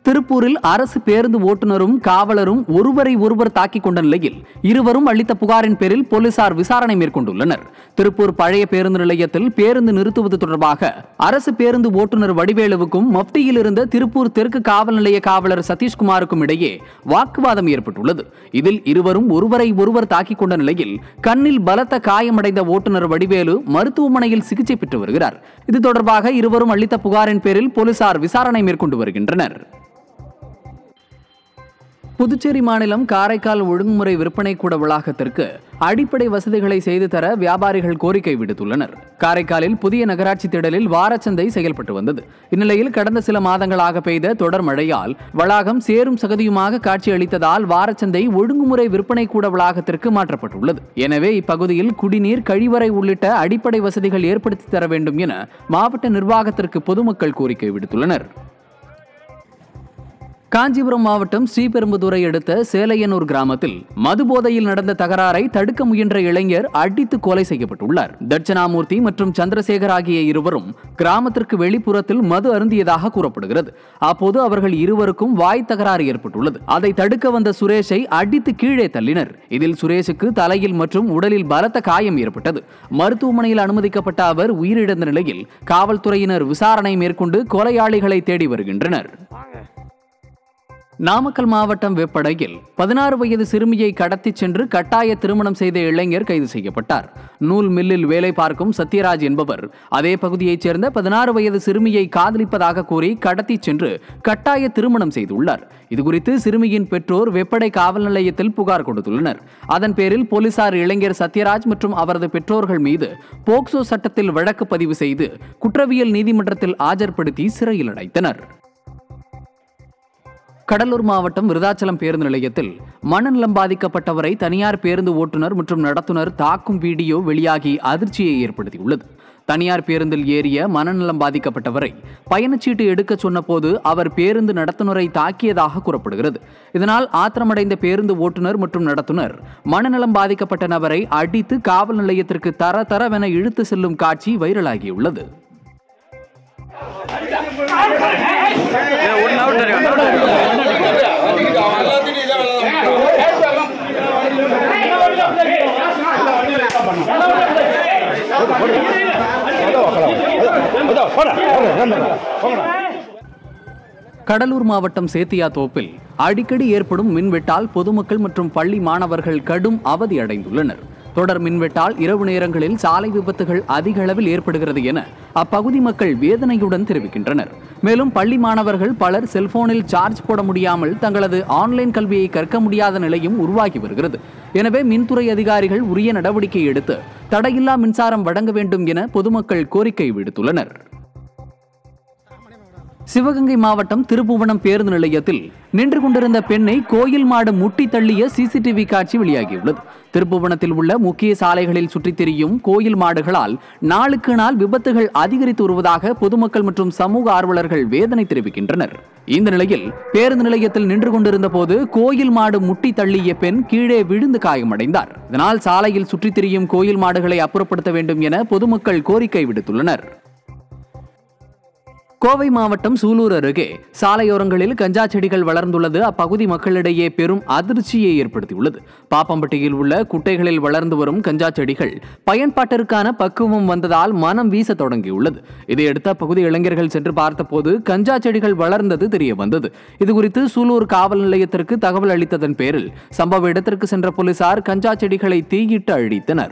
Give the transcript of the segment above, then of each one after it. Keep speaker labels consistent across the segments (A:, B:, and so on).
A: திருப்பூரில் அரசு பேருந்து ஓட்டுநரும் காவலரும் ஒருவரை ஒருவர் தாக்கிக் கொண்ட நிலையில் இருவரும் அளித்த புகாரின் பேரில் போலீசார் விசாரணை மேற்கொண்டுள்ளனர். திருப்பூர் பழைய பேருந்து நிலையத்தில் பேருந்து நிறுத்துவது தொடர்பாக அரசு பேருந்து ஓட்டுநர் வடிவேலுவுக்கும் மப்டியில் இருந்த திருப்பூர் தெற்கு காவல் நிலைய காவலர் சதீஷ்குமாருக்கும் இடையே வாக்குவாதம் ஏற்பட்டுள்ளது. இதில் இருவரும் ஒருவரை ஒருவர் தாக்கிக் கொண்ட நிலையில் கண்ணில் பலத்த காயமடைந்த ஓட்டுநர் வடிவேலு மருத்துவமனையில் சிகிச்சை பெற்று வருகிறார். இது தொடர்பாக இருவரும் அளித்த புகாரின் பேரில் போலீசார் விசாரணை மேற்கொண்டு வருகின்றனர். புதுச்சேரி மாநிலம் காரைக்கால் ஒழுங்குமுறை விற்பனை கூட வளாகத்திற்கு அடிப்படை வசதிகளை செய்து தர வியாபாரிகள் கோரிக்கை விடுத்துள்ளனர். காரைக்காலில் புதிய நகராட்சி திடலில் வாரச்சந்தை செயல்பட்டு வந்தது. இந்நிலையில் கடந்த சில மாதங்களாக பெய்த தொடர் மழையால் வளாகம் சேரும் சகதியுமாக காட்சியளித்ததால் வாரச்சந்தை ஒழுங்குமுறை விற்பனை கூட வளாகத்திற்கு மாற்றப்பட்டுள்ளது. எனவே இப்பகுதியில் குடிநீர், கழிவறை உள்ளிட்ட அடிப்படை வசதிகள் ஏற்படுத்தி தர வேண்டும் என மாவட்ட நிர்வாகத்திற்கு பொதுமக்கள் கோரிக்கை விடுத்துள்ளனர். காஞ்சிபுரம் மாவட்டம் ஸ்ரீபெரும்புதூரை அடுத்த சேலையனூர் கிராமத்தில் மது போதையில் நடந்த தகராறை தடுக்க முயன்ற இளைஞர் அடித்து கொலை செய்யப்பட்டுள்ளார். தட்சணாமூர்த்தி மற்றும் சந்திரசேகர் ஆகிய இருவரும் கிராமத்திற்கு வெளிப்புறத்தில் மது அருந்தியதாக கூறப்படுகிறது. அப்போது அவர்கள் இருவருக்கும் வாய் தகராறு ஏற்பட்டுள்ளது. அதை தடுக்க வந்த சுரேஷை அடித்து கீழே தள்ளினர். இதில் சுரேஷுக்கு தலையில் மற்றும் உடலில் பலத்த காயம் ஏற்பட்டது. மருத்துவமனையில் அனுமதிக்கப்பட்ட அவர் உயிரிழந்த நிலையில் காவல்துறையினர் விசாரணை மேற்கொண்டு கொலையாளிகளை தேடி வருகின்றனர். நாமக்கல் மாவட்டம் வெப்படையில் 16 வயது சிறுமியை கடத்திச் சென்று கட்டாய திருமணம் செய்த இளைஞர் கைது செய்யப்பட்டார். நூல் மில்லில் வேலை பார்க்கும் சத்யராஜ் என்பவர் அதே பகுதியைச் சேர்ந்த 16 வயது சிறுமியை காதலிப்பதாக கூறி கடத்திச் சென்று கட்டாய திருமணம் செய்துள்ளார். இதுகுறித்து சிறுமியின் பெற்றோர் வெப்படை காவல் நிலையத்தில் புகார் கொடுத்துள்ளனர். அதன் பேரில் போலீசார் இளைஞர் சத்யராஜ் மற்றும் அவரது பெற்றோர்கள் மீது போக்சோ சட்டத்தில் வழக்கு பதிவு செய்து குற்றவியல் நீதிமன்றத்தில் ஆஜர்படுத்தி சிறையில் அடைத்தனர். கடலூர் மாவட்டம் விருதாச்சலம் பேருந்து நிலையத்தில் மனநலம் பாதிக்கப்பட்டவரை தனியார் பேருந்து ஓட்டுநர் மற்றும் நடத்துனர் தாக்கும் வீடியோ வெளியாகி அதிர்ச்சியை ஏற்படுத்தியுள்ளது. தனியார் பேருந்தில் ஏறிய மனநலம் பாதிக்கப்பட்டவரை பயணச்சீட்டு எடுக்க சொன்னபோது அவர் பேருந்து நடத்துனரை தாக்கியதாக கூறப்படுகிறது. இதனால் ஆத்திரமடைந்த பேருந்து ஓட்டுநர் மற்றும் நடத்துனர் மனநலம் பாதிக்கப்பட்ட நபரை அடித்து காவல் நிலையத்திற்கு தரவென இழுத்து செல்லும் காட்சி வைரலாகியுள்ளது. கடலூர் மாவட்டம் சேத்தியாத்தோப்பில் அடிக்கடி ஏற்படும் மின்வெட்டால் பொதுமக்கள் மற்றும் பள்ளி மாணவர்கள் கடும் அவதி அடைந்துள்ளனர். தொடர் மின்வெட்டால் இரவு நேரங்களில் சாலை விபத்துகள் அதிக அளவில் ஏற்படுகிறது என அப்பகுதி மக்கள் வேதனையுடன் தெரிவிக்கின்றனர். மேலும் பள்ளி மாணவர்கள் பலர் செல்போனில் சார்ஜ் போட முடியாமல் தங்களது ஆன்லைன் கல்வியை கற்க முடியாத நிலையும் உருவாகி வருகிறது. எனவே மின்துறை அதிகாரிகள் உரிய நடவடிக்கை எடுத்து தடையில்லா மின்சாரம் வழங்க வேண்டும் என பொதுமக்கள் கோரிக்கை விடுத்துள்ளனர். சிவகங்கை மாவட்டம் திருப்புவனம் பேருந்து நிலையத்தில் நின்று கொண்டிருந்த பெண்ணை கோயில் மாடு முட்டி தள்ளிய சிசிடிவி காட்சி வெளியாகியுள்ளது. திருப்புவனத்தில் உள்ள முக்கிய சாலைகளில் சுற்றித் திரியும் கோயில் மாடுகளால் நாளுக்கு நாள் விபத்துகள் அதிகரித்து வருவதாக பொதுமக்கள் மற்றும் சமூக ஆர்வலர்கள் வேதனை தெரிவிக்கின்றனர். இந்த நிலையில் பேருந்து நிலையத்தில் நின்று கொண்டிருந்த போது கோயில் மாடு முட்டி தள்ளிய பெண் கீழே விழுந்து காயமடைந்தார். இதனால் சாலையில் சுற்றித் திரியும் கோயில் மாடுகளை அப்புறப்படுத்த வேண்டும் என பொதுமக்கள் கோரிக்கை விடுத்துள்ளனர். கோவை மாவட்டம் சூலூர் அருகே சாலையோரங்களில் கஞ்சா செடிகள் வளர்ந்துள்ளது அப்பகுதி மக்களிடையே பெரும் அதிர்ச்சியை ஏற்படுத்தியுள்ளது. பாப்பம்பட்டியில் உள்ள குட்டைகளில் வளர்ந்து வரும் கஞ்சா செடிகள் பயன்பாட்டிற்கான பக்குவம் வந்ததால் மனம் வீச தொடங்கியுள்ளது. இதையடுத்து அப்பகுதி இளைஞர்கள் சென்று பார்த்தபோது கஞ்சா செடிகள் வளர்ந்தது தெரிய வந்தது. இதுகுறித்து சூலூர் காவல் நிலையத்திற்கு தகவல் அளித்ததன் பேரில் சம்பவ இடத்திற்கு சென்ற போலீசார் கஞ்சா செடிகளை தீயிட்டு அழித்தனர்.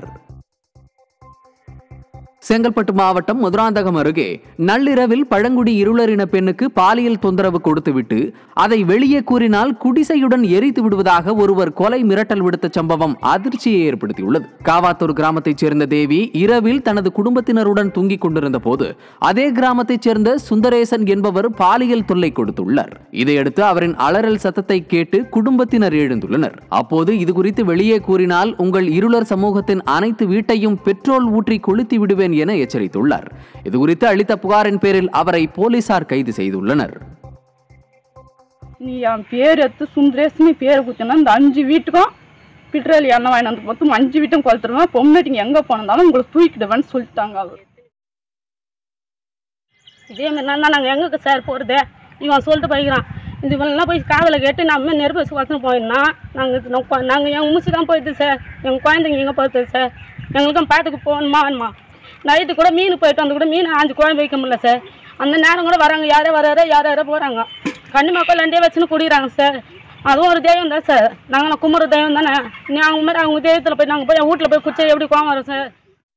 A: செங்கல்பட்டு மாவட்டம் மதுராந்தகம் அருகே நள்ளிரவில் பழங்குடி இருளரின பெண்ணுக்கு பாலியல் தொந்தரவு கொடுத்துவிட்டு அதை வெளியே கூறினால் குடிசையுடன் எரித்து விடுவதாக ஒருவர் கொலை மிரட்டல் விடுத்த சம்பவம் அதிர்ச்சியை ஏற்படுத்தியுள்ளது. காவாத்தூர் கிராமத்தைச் சேர்ந்த தேவி இரவில் தனது குடும்பத்தினருடன் தூங்கிக் கொண்டிருந்த போது அதே கிராமத்தைச் சேர்ந்த சுந்தரேசன் என்பவர் பாலியல் தொல்லை கொடுத்துள்ளார். இதையடுத்து அவரின் அலறல் சத்தத்தை கேட்டு குடும்பத்தினர் எழுந்துள்ளனர். அப்போது இதுகுறித்து வெளியே கூறினால் உங்கள் இருளர் சமூகத்தின் அனைத்து வீட்டையும் பெட்ரோல் ஊற்றி கொளுத்தி விடுவேன் என எச்சரித்துள்ளார். இதுகுறித்து அளித்த புகாரின் பேரில் அவரை போலீசார் கைது செய்துள்ளனர்.
B: நீ என் பேர் எடுத்து சுந்தரேஷ் நீ பேரை குத்தினா இந்த 5 வீட்டுக்கும் பெட்ரோல் எண்ணெய் வாங்கி வந்து பார்த்து 5 வீட்டும் கொளுத்துருவேன். பொம்னாட்டிங்க எங்கே போனாலும் உங்களை தூக்கிடுவேன்னு சொல்லிட்டாங்க அவர்.
C: இதே மாதிரி நாங்கள் எங்கே சார் போகிறது இவன் சொல்லிட்டு போய்க்கிறான். இதுவெல்லாம் போய் காதில் கேட்டு நம்ம நெருப்பு வச்சு வளர்த்துன்னு போயிடணும். நாங்கள் எங்கள் மூச்சு தான் போயிடுது சார். எங்கள் குழந்தைங்க எங்கே போயிடுது சார். எங்களுக்கும் பாட்டுக்கு போகணுமா நைட்டு கூட மீன் போயிட்டு வந்து கூட மீன் 5 குழம்பு வைக்க முடியல சார். அந்த நேரம் கூட வராங்க, யாரோ போகிறாங்க. கண்ணு மக்கள் 2 வச்சுன்னு குடிக்கிறாங்க சார். அதுவும் ஒரு தெய்வம் தான் சார். நாங்கள் கும்பிட்ற தெய்வம் தானே. அவங்க மாதிரி அவங்க தெய்வத்தில் போய் நாங்கள் போய் வீட்டில் போய் குச்சை எப்படி கோவம் வரும் சார்.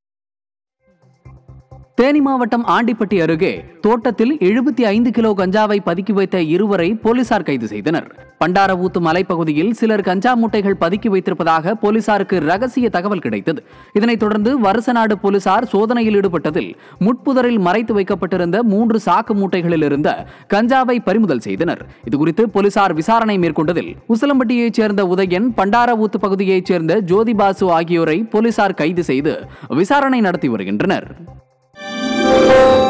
A: தேனி மாவட்டம் ஆண்டிப்பட்டி அருகே தோட்டத்தில் 75 கிலோ கஞ்சாவை பதுக்கி வைத்த இருவரை போலீசார் கைது செய்தனர். பண்டாரவூத்து மலைப்பகுதியில் சிலர் கஞ்சா மூட்டைகள் பதுக்கி வைத்திருப்பதாக போலீசாருக்கு ரகசிய தகவல் கிடைத்தது. இதனைத் தொடர்ந்து வருசநாடு போலீசார் சோதனையில் ஈடுபட்டதில் முட்புதரில் மறைத்து வைக்கப்பட்டிருந்த 3 சாக்கு மூட்டைகளில் இருந்த கஞ்சாவை பறிமுதல் செய்தனர். இதுகுறித்து போலீசார் விசாரணை மேற்கொண்டதில் உசிலம்பட்டியைச் சேர்ந்த உதயன், பண்டாரவூத்து பகுதியைச் சேர்ந்த ஜோதிபாசு ஆகியோரை போலீசார் கைது செய்து விசாரணை நடத்தி வருகின்றனர்.